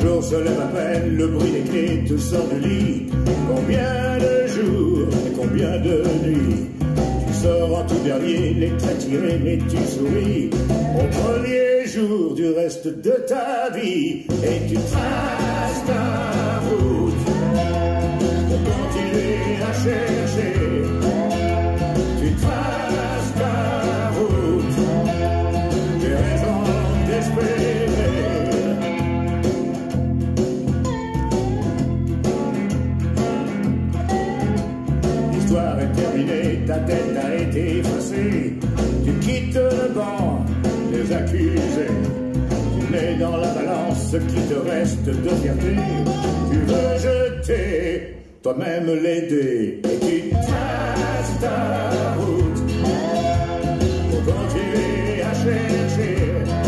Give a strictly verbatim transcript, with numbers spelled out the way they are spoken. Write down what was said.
jour se lève à peine, le bruit des clés te sort du lit. Combien de jours et combien de nuits tu sors en tout dernier, les traits tirés, mais tu souris au premier jour du reste de ta vie. Et tu traces ta route pour continuer à chercher. Tu traces ta route, j'ai raison d'espérer. L'histoire est terminée, ta tête a été effacée. Tu quittes le banc des accusés. Tu mets dans la balance ce qui te reste de fierté. Tu veux jeter toi-même les dés. Et tu traces ta route pour continuer à chercher.